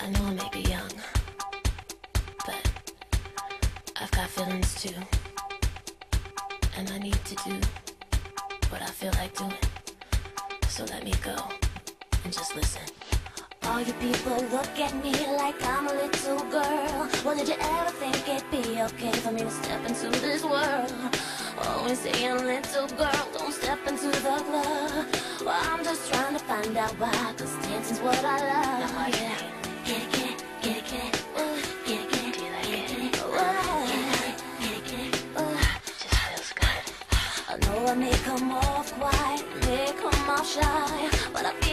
I know I may be young, but I've got feelings too. And I need to do what I feel like doing. So let me go and just listen. All you people look at me like I'm a little girl. Well, did you ever think it'd be okay for me to step into this world? Always saying, little girl, don't step into the club. Well, I'm just trying to find out why, 'cause dancing's what I love. Now, Yeah. Get it, get it, get it, get it. Get it, get it, do you like it? get it. Get it, get it. It just feels good. I know I may come off quiet, may come off shy, but I feel